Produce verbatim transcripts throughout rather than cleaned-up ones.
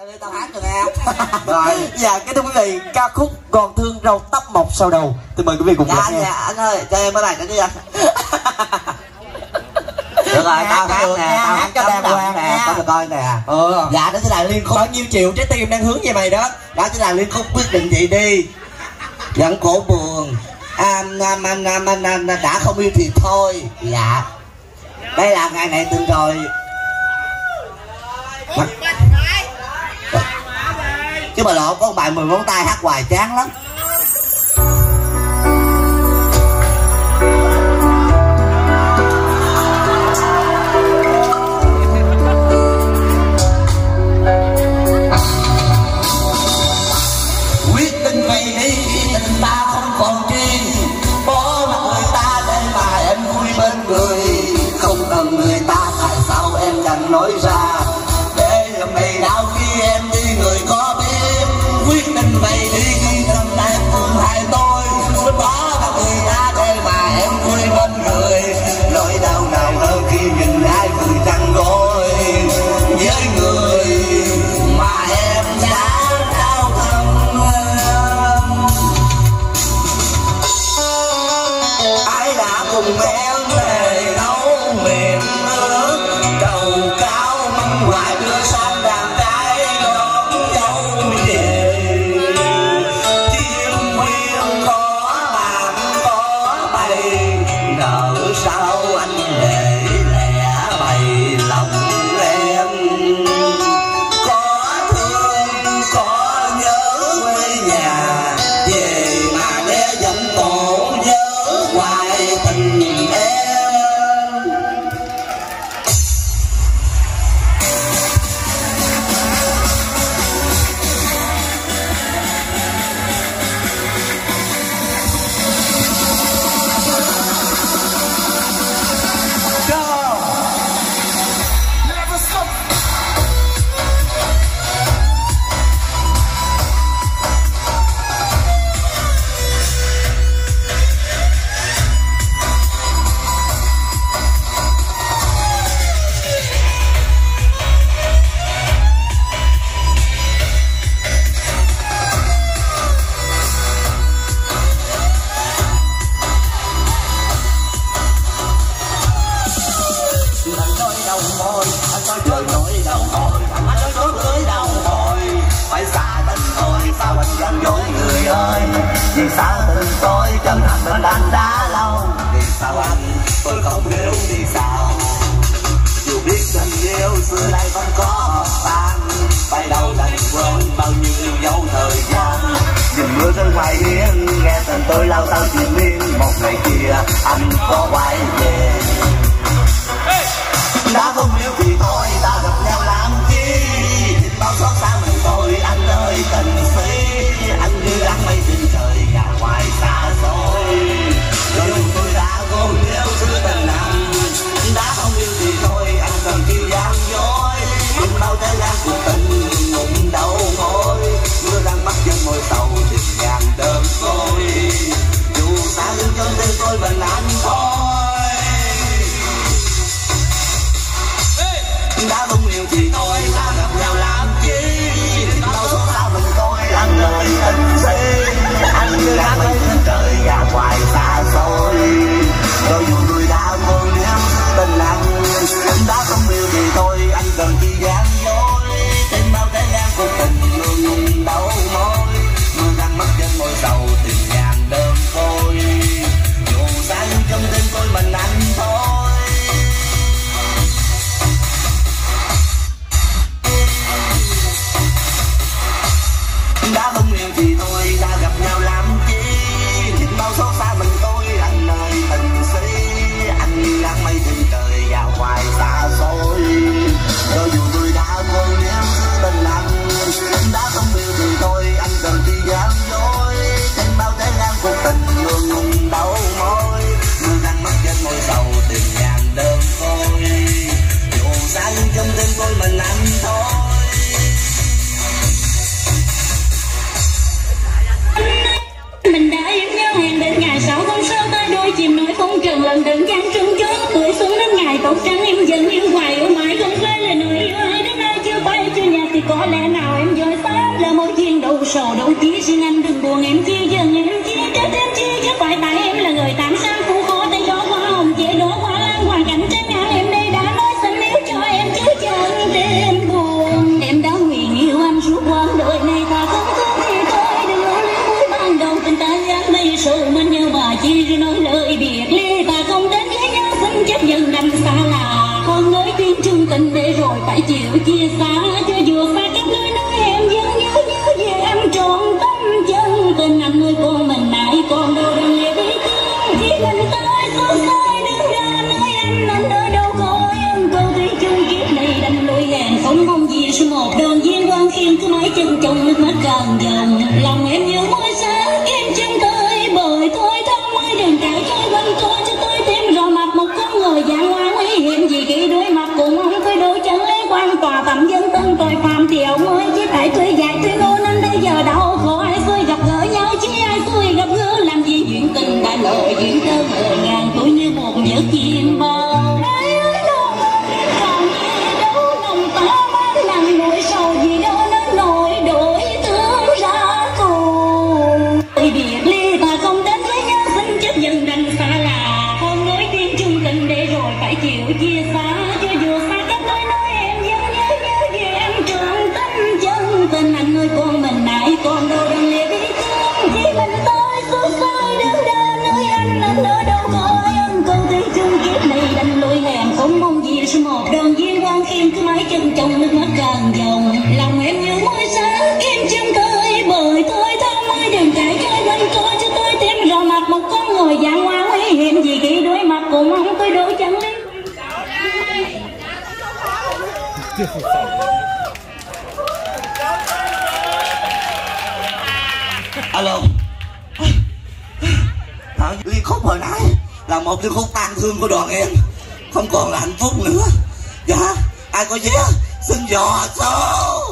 Tao hát cho nghe. Rồi. Dạ kính thưa quý vị, ca khúc Còn Thương Râu Tóc Mọc Sau Đầu. Tôi mời quý vị cùng dạ, nghe. dạ anh ơi, cho em cái này nữa đi anh. Được rồi, tao hát nè, tao hát cho đàng hoàng nè, có được coi nè. Ừ. Dạ đó chính là liên khúc. Bao nhiêu triệu trái tim đang hướng về mày đó. Đó chính là liên khúc Quyết Định Vậy Đi. Giận cổ buồn. À, à, à, à, à, à, đã không yêu thì thôi. Dạ. Đây là ngày này tình rồi. Mà... chứ mà lộ có bài mười ngón tay hát hoài chán lắm. Quyết định vậy đi, tình ta không còn chi, bỏ mặt người ta để mà em vui bên người. Không cần người ta tại sao em chẳng nói ra, để hôm nay đau khi em đi người có biết. Quyết định vậy đi, tâm ta cùng hai tôi, bỏ mặt người ta để mà em vui bên người. Nỗi đau nào hơn khi nhìn hai người trăng gối với người mà em đã đau thầm. Ai đã cùng em về nấu mềm ướt đầu cao măng hoài đưa sang đàn trai đón dâu về. Chim quyên có bạn có bầy, nợ sao anh để lẻ bày lòng em. Có thương có nhớ quê nhà, về mà nghe giọng cổ nhớ hoài tình em. Anh nói đâu môi, anh nói trời nói đâu hồi, anh nói có cưới đâu hồi. Phải xa tình tôi, sao anh dám dối người ơi. Vì sao tình tôi chân thành bên anh đã lâu. Vì sao anh, tôi không hiểu vì sao. Dù biết tình yêu xưa nay không có tan, phải đâu đành quên bao nhiêu yêu dấu thời gian. Nhìn mưa rơi ngoài hiên, nghe tình tôi lao sao chuyện miên. Một ngày kia anh có quay về. Đã không yêu thì thôi, ta gặp nhau làm chi. Bao xót xa mình tôi, anh ơi tình sĩ. Anh như đám mây trên trời, nhà ngoài xa xôi. Rồi dù tôi đã cố yêu xưa tình nặng, đã không yêu thì thôi, anh cần chi gian dối. Mình bao thế gian cuộc tình ngụng đầu môi. Mưa đang mắt chân môi sầu, tình ngàn đơn côi. Dù xa lưng chân tên tôi mình anh thôi. Đã không yêu thì thôi, ta gặp nhau làm chi. Bao số sao mình tôi làm lời tình sĩ. Anh như đang mây trên trời, nhà ngoài xa xôi. Rồi dù người đã vô niệm tình nặng, đã không yêu thì thôi, anh cần chi gian dối. Trên bao thế gian cuộc tình ngừng ngùng đầu môi. Mưa đang mắt trên môi sầu, tình ngàn đơn côi. Dù xa nhưng trong tim tôi mình anh thôi. Đã không yêu thì thôi, ta gặp nhau làm chi. Bao số xa mình tôi anh nơi tình sĩ. Anh như đang mây trên trời, vào ngoài xa xôi. Rồi dù tôi đã vô niệm tình nặng, đã không yêu thì thôi, anh cần chi gian dối. Trên bao thế gian cuộc tình ngừng ngùng đầu môi. Mưa đang mắt trên môi sầu, tình ngàn đơn côi. Dù xa nhưng trong tim tôi mình anh thôi. Mình đã yêu nhau hẹn đến ngày sáu tháng sáu tới đôi chìm nổi phong trần lần đừng gian trung chốt tuổi xuống đến ngày tóc trắng em dần yêu hoài yêu mãi không quên lời nói yêu ai đến nay chưa bay chưa nhà thì có lẽ nào em chỉ xin anh đừng buồn em chia dần em chia trách em chia chứ phải tại em là người tạm sang phụ khó tay đó hoa hồng chế đó hoa lan hoàn cảnh trái ngang em đây đã nói xin nếu cho em chứ chẳng tên buồn em đã nguyện yêu anh suốt quãng đời này ta không thương thì thôi đừng nói lời cuối ban đầu tình ta dáng đây sầu mình như bà chi rồi nói lời biệt ly ta không đến với nhau xin chấp nhận đành xa là con nói tiếng chung tình để rồi phải chịu chia xa cho dù xa cách lối nói em vẫn nhớ nhớ về em trọn tâm chân tình anh nuôi con mình nãy con đâu đừng lìa đi thương khi mình tới xót sai đứng ra nói anh anh ở đâu coi em câu thủy chung kiếp này đành lùi hẹn không mong gì số một đơn viên quan khiêm cứ mãi chân trong nước mắt càng dòng lòng em như môi sáng em chân tới bời thôi thăm mới đừng cãi trôi quanh co cho tôi thêm rồi mặt một con người dạng hoa nguy hiểm gì khi đối mặt cùng ông phải đôi chân lấy quan tòa tầm dân tân tội phạm thì ông ơi chỉ tại tôi dạy tôi ngô nên bây giờ đâu có ai xui gặp gỡ nhau chứ ai xui gặp gỡ làm gì chuyện tình đã lỡ chuyện thơ mười ngàn tuổi như một giấc chim bao ai ơi đâu còn gì đâu lòng ta mang nặng nỗi sầu gì đâu nên nỗi đổi thương ra tù tôi biệt ly ta không đến với nhau xin chấp nhận đành xa là không nói tiếng chung tình để rồi phải chịu chia xa cho dù xa cách lối nói em vẫn nhớ nhớ về em trọn tâm chân tình anh ơi con mình nãy con đâu đừng lìa đi thương khi mình tới xót sai đứng ra nơi anh anh ở đâu coi em câu thủy chung kiếp này đành lùi hẹn không mong gì số một đoàn viên quan khiêm cứ mãi chân trong nước mắt càng dòng lòng em như môi sáng em chân tới bời thôi thăm mới đừng cãi trôi quanh co cho tôi thêm rồi mặt một con người dạng hoa nguy hiểm gì khi đối mặt cùng ông tôi đôi chân lên alo à, liên khúc hồi nãy là một liên khúc tang thương của đoàn em không còn là hạnh phúc nữa dạ ai có vé xin dò số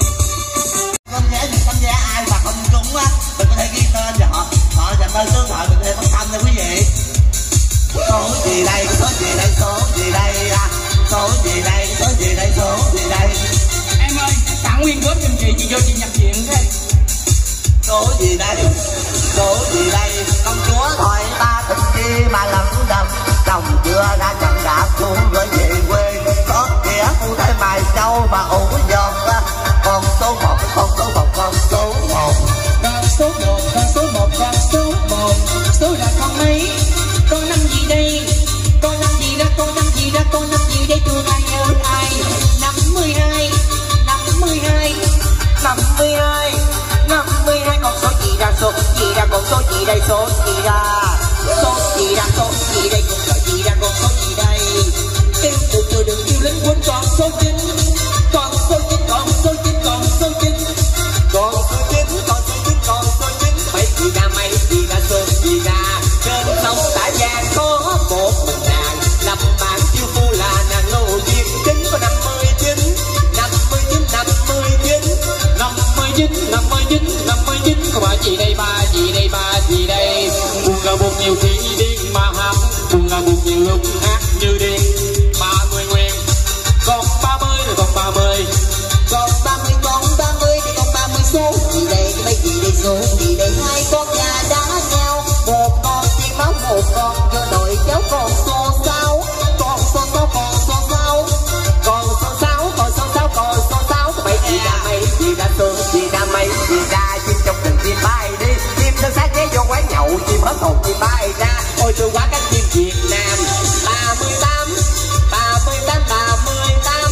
con vé thì con vé ai mà không trúng á mình có thể ghi tên cho họ họ dành tên số thoại mình có thể phát thanh cho quý vị số gì đây số gì đây số gì đây à, số gì đây số gì đây số gì đây em ơi tặng nguyên góp giùm chị chị vô chị nhập viện thế số gì đây số gì đây công chúa thôi ta tình chi mà lắm đầm chồng chưa đã chẳng đã xuống với về quê có kẻ phụ thể mài châu mà ủ giọt con số một con số một con số một con số một con số một con số một số là con mấy con năm gì đây con năm gì ra con năm gì ra con năm gì đây thương ai nhớ ai năm mươi hai năm mươi hai năm mươi hai năm mươi hai con số gì ra số gì ra con số gì đây số gì ra số gì ra số gì đây con số gì ra con số gì đây em từ từ đừng yêu lính quên con số chín con số chín con số chín con số chín con số chín con số chín con số chín mấy gì ra mấy gì ra số gì ra trên sông Tả Giang có một mình nàng lập bản chiêu phu là nàng lô diêm chính có năm mươi chín năm mươi chín năm mươi chín năm mươi chín năm mươi chín năm mươi chín có ba gì đây ba gì đây ba gì đây buồn là buồn nhiều khi điên mà hát buồn là buồn nhiều lúc hát như điên ba mươi nguyên còn ba mươi rồi còn ba mươi còn ba mươi con ba mươi thì còn ba mươi số gì đây cái mấy gì đây số gì đây hai con gà đá nhau một con chim máu một con vô nội cháu còn số sáu con số sáu con số sáu còn số sáu còn số sáu còn số sáu mấy gì ra mấy gì ra số gì ra mấy gì ra chim trong rừng chim bay đi chim thân xác ghé vô quán nhậu chim hết hồn chim bay ra ôi thương quá các chim Việt Nam ba mươi tám ba mươi tám ba mươi tám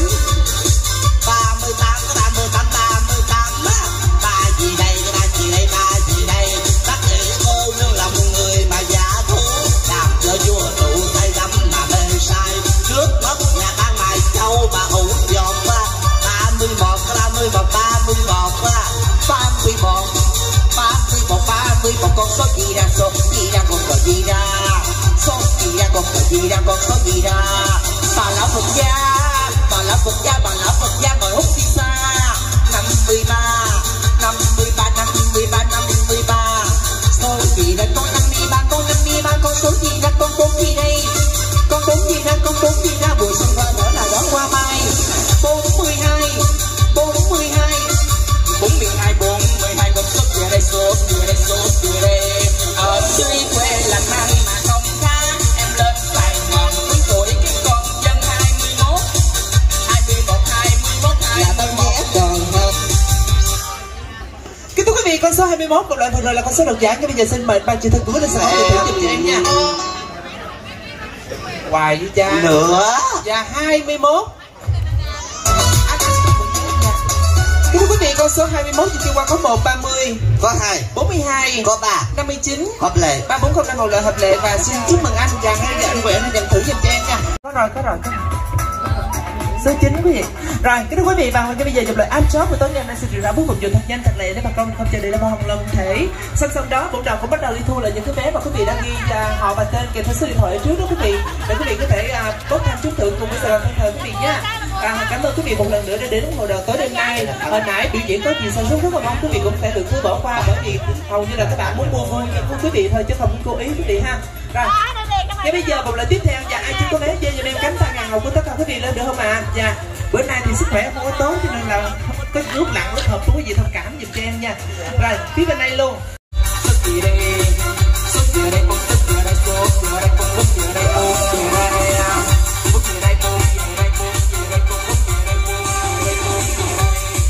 ba mươi tám ba mươi tám ba mươi tám ba gì đây ba gì đây ba gì đây bác sĩ cô nương là một người mà giả thú làm cho vua tụ say đắm mà mê sai trước mất nhà ban mài châu mà ủ giọt ba mươi một ba mươi một ba mươi một ba mươi một ba mươi một ba mươi một con số gì ra số gì ra con số gì ra số gì ra con số gì ra con số gì ra bà lão Phật gia bà lão Phật gia bà lão Phật gia ngồi hút xì xa năm mươi ba năm mươi ba năm mươi ba năm mươi ba số gì ra con năm mươi ba con năm mươi ba con số gì ra con bốn gì đây con bốn gì ra con bốn gì ra buổi xuân hoa nở là đón hoa mai bốn mươi hai bốn mươi hai bốn mươi hai bốn mươi hai con số mươi mốt một loại vừa rồi là con số độc giải. Ngay bây giờ xin mời ban chuyên thân của lên sân khấu để thưởng giùm cho em nha. Hoài với cha nữa. Và hai mươi mốt. Kính thưa quý vị, con số hai mươi mốt chưa qua có một, ba mươi, có hai, bốn mươi hai, có ba, năm mươi chín, hợp lệ, ba bốn không năm một lợi hợp lệ. Và xin chúc mừng anh và ngay anh Nguyễn nhận thưởng giùm cho em nha. Có rồi, có rồi, có rồi. Số chín quý vị. Rồi, kính thưa quý vị, và ngay bây giờ chụp lời áp chót của tối ngày hôm nay xin được ra bước phục vụ thật nhanh thật lẹ để bà con không chờ đợi làm hồng lòng thể. Song song đó, bổn đầu cũng bắt đầu đi thu lại những cái vé mà quý vị đã ghi uh, họ và tên kèm theo số điện thoại ở trước đó quý vị, để quý vị có thể uh, bốc thăm trúng thưởng cùng với Sài Gòn Thân Thời quý vị nha. À, cảm ơn quý vị một lần nữa đã đến ủng hộ đầu tối đêm nay. Hồi nãy biểu diễn có gì sâu sắc rất là mong quý vị cũng sẽ được cứ bỏ qua, bởi vì hầu như là các bạn muốn mua thôi nhưng quý vị thôi chứ không muốn cố ý quý vị ha. Rồi. Ngay bây giờ một lời tiếp theo, và ai chúng có vé dê cho em cánh tay ngàn ngọc của tất cả quý vị lên được không ạ? À? Dạ. Bữa nay thì sức khỏe không có tốt cho nên là có nước lặng nước hợp của quý vị thông cảm giùm cho em nha. Rồi, phía bên này luôn. Sức gì đây? Sức gì đây? Con sức gì đây? Số gì đây? Con sức gì đây? Ô gì đây? Bút gì đây? Bút gì đây? Bút gì đây? Con bút gì đây? Bút gì đây? Bút gì đây?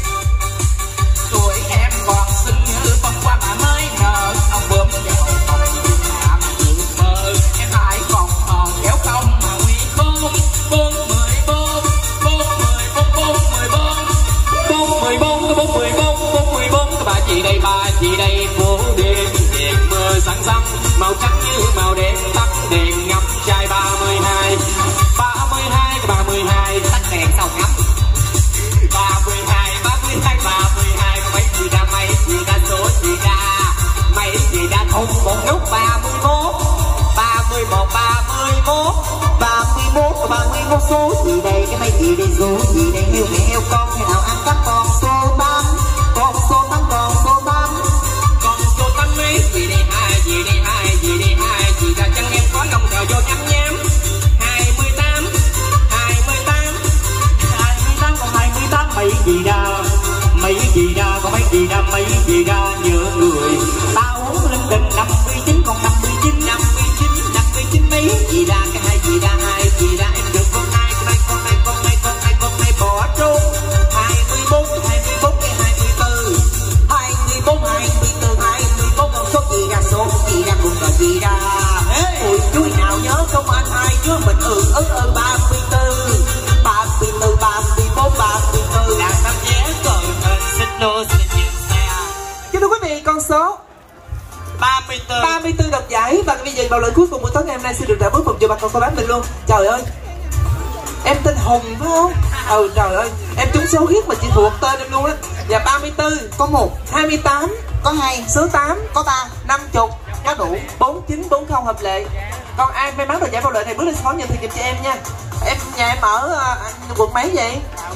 Tuổi em còn xinh như phong qua mà mới nở, ông bướm dạo không làm dự mơ. Em lại còn còn kéo không mà nguy bốn bốn mười bốn bốn mười bốn bốn mười bốn bốn mười bốn bốn mười bốn bốn mười bốn. Các bà chị đây, bà chị đây, phố đêm đèn mưa sáng răng màu trắng như màu đen, tắt đèn ngắm trai ba mươi hai ba mươi hai ba mươi hai tắt đèn sau ngắm ba mươi hai ba mươi hai ba mươi hai. Mấy gì ra mấy gì ra số gì ra mấy gì ra không một lúc ba mươi mốt ba mươi mốt ba mươi mốt ba mươi mốt ba mươi mốt. Số gì đây? Cái mấy gì đây? Số gì đây? Heo mẹ heo con thế nào ăn các con số tám, con số tám, con số tám, con số tám mấy gì đây? Hai gì đây? Hai gì đây? Hai gì ra chân em có lòng thờ vô nhắm nhám. Hai mươi tám hai mươi tám hai mươi tám còn hai mươi tám. Mấy gì ra mấy gì ra có mấy gì ra mấy gì ra nhớ người tao uống linh đình. Năm mươi chín còn năm mươi chín năm mươi chín năm mươi chín mấy gì ra cái hai gì ra hai gì ra em được con này con này con này con này con này con này bỏ trốn. Hai mươi bốn hai mươi bốn cái hai mươi tư hai mươi bốn hai mươi tư hai mươi bốn. Con số gì ra? Số gì ra? Con là gì ra? Ôi chú nào nhớ không anh? Hai đứa mình ừ ứ ừ ba mươi tư ba mươi tư ba mươi bốn ba mươi tư. làm năm vé cờ hình xích lô xin dừng xe. Kính thưa quý vị, con số ba mươi tư ba mươi tư độc giải. Và bây giờ vào lời cuối cùng của tối ngày hôm nay xin được trả bước phục cho bà con cô bác mình luôn. Trời ơi, em tên Hùng phải không? Ừ trời ơi, em trúng số hiếp mà chị thuộc tên em luôn á. Và ba mươi tư Có một, hai mươi tám có hai, số tám có ba, năm mươi có đủ. bốn chín bốn không hợp lệ. Còn ai may mắn được giải vào lợi này bước lên sân khấu nhận thiệp cho em nha. Em nhà em ở uh, quận mấy vậy?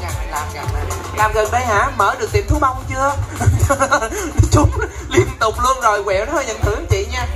Làm gần đây hả? Mở được tiệm thú bông chưa? Trúng liên tục luôn rồi, quẹo nó hơi nhận thưởng chị nha.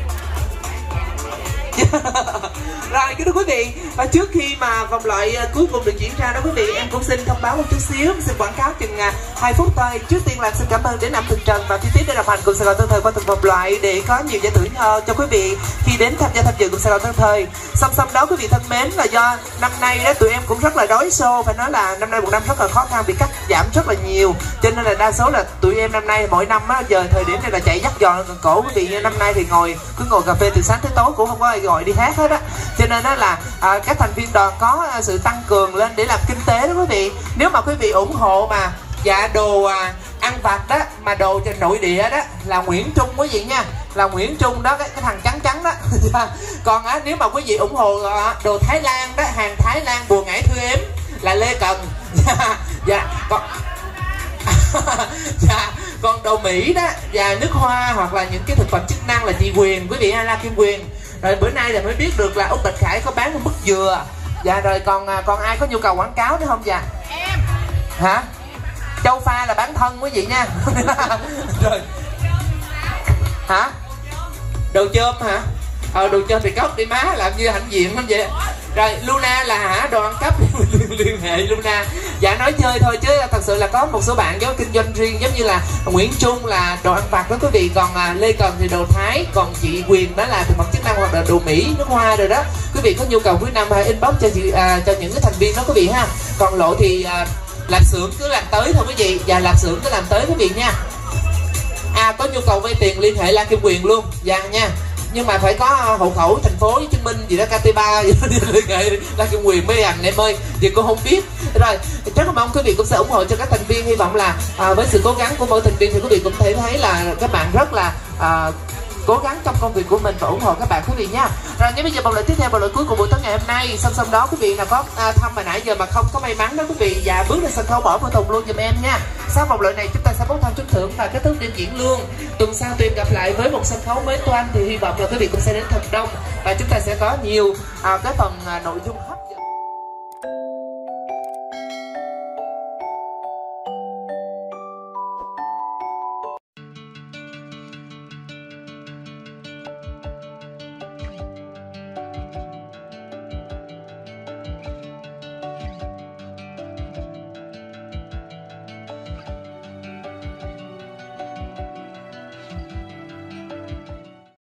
Rồi kính thưa quý vị, và trước khi mà vòng loại cuối cùng được diễn ra đó quý vị, em cũng xin thông báo một chút xíu, xin quảng cáo chừng hai phút thôi. Trước tiên là xin cảm ơn đến Nam Thực Trần và Phi Tiếp đã đồng hành cùng Sài Gòn Thân Thời qua từng vòng loại để có nhiều giải thưởng uh, cho quý vị khi đến tham gia tham dự cùng Sài Gòn Thân Thời. Song song đó quý vị thân mến, là do năm nay đó tụi em cũng rất là đói xô, phải nói là năm nay một năm rất là khó khăn, bị cắt giảm rất là nhiều, cho nên là đa số là tụi em năm nay mỗi năm á, giờ thời điểm này là chạy dắt giò gần cổ quý vị. Năm nay thì ngồi cứ ngồi cà phê từ sáng tới tối cũng không có ai gọi đi hát hết á, cho nên đó là à, các thành viên đoàn có à, sự tăng cường lên để làm kinh tế đó quý vị. Nếu mà quý vị ủng hộ mà dạ đồ à, ăn vặt đó mà đồ trên nội địa đó là Nguyễn Trung quý vị nha, là Nguyễn Trung đó, cái, cái thằng trắng trắng đó. Còn á, nếu mà quý vị ủng hộ à, đồ Thái Lan đó, hàng Thái Lan bùa ngải thư ếm là Lê Cần. Dạ còn dạ, còn đồ Mỹ đó và nước hoa hoặc là những cái thực phẩm chức năng là chị Quyền quý vị, hay là Kim Quyền. Rồi bữa nay là mới biết được là Úc Bạch Khải có bán một bức dừa. Dạ rồi còn còn ai có nhu cầu quảng cáo nữa không dạ? Em. Hả? Châu Pha là bán thân quý vị nha. Rồi. Hả? Đồ chôm hả? Ờ đồ chôm thì cốc đi má, làm như hạnh diện lắm vậy. Rồi Luna là hả, đồ ăn cắp. Liên hệ Luna. Dạ nói chơi thôi chứ thật sự là có một số bạn có kinh doanh riêng, giống như là Nguyễn Trung là đồ ăn vặt đó quý vị, còn à, Lê Cần thì đồ Thái, còn chị Quyền đó là thực phẩm chức năng hoặc là đồ Mỹ, nước hoa rồi đó. Quý vị có nhu cầu cuối năm hãy inbox cho chị à, cho những cái thành viên đó quý vị ha. Còn lộ thì à, làm xưởng cứ làm tới thôi quý vị, và làm xưởng cứ làm tới quý vị nha. À, có nhu cầu vay tiền liên hệ Lan Kim Quyền luôn. Dạ nha. Nhưng mà phải có hộ khẩu thành phố chứng minh gì đó K T ba gì đó liên hệ Lan Kim Quyền mấy anh em ơi, vì cô không biết. Rồi rất là mong quý vị cũng sẽ ủng hộ cho các thành viên. Hy vọng là à, với sự cố gắng của mỗi thành viên thì quý vị cũng thể thấy là các bạn rất là à, cố gắng trong công việc của mình và ủng hộ các bạn quý vị nha. Rồi ngay bây giờ vòng loại tiếp theo, vòng loại cuối của buổi tối ngày hôm nay. Song song đó quý vị nào có à, thăm mà nãy giờ mà không có may mắn đó quý vị, và bước lên sân khấu bỏ vô thùng luôn giùm em nha. Sau vòng loại này chúng ta sẽ bốc thăm trúng thưởng và kết thúc đêm diễn luôn. Tuần sau tụi em gặp lại với một sân khấu mới toanh thì hy vọng là quý vị cũng sẽ đến thật đông và chúng ta sẽ có nhiều à, cái phần à, nội dung hấp